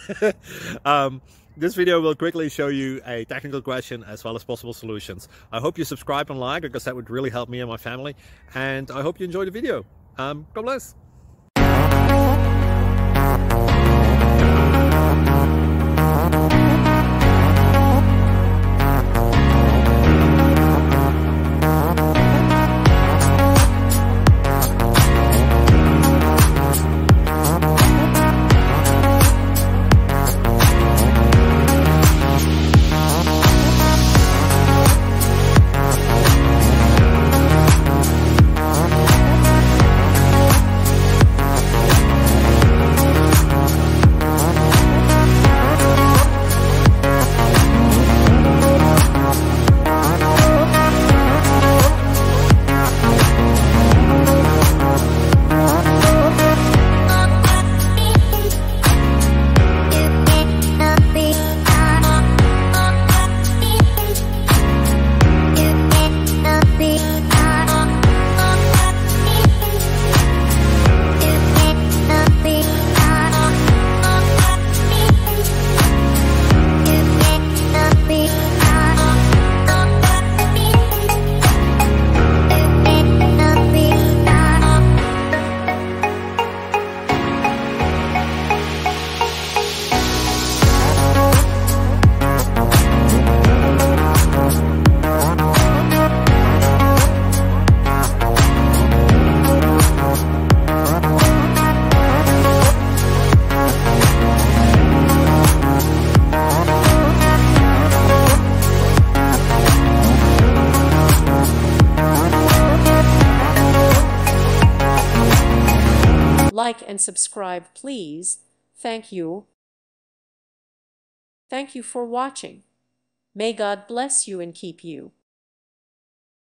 This video will quickly show you a technical question as well as possible solutions. I hope you subscribe and like, because that would really help me and my family. And I hope you enjoy the video. God bless. Like and subscribe, please. Thank you. Thank you for watching. May God bless you and keep you.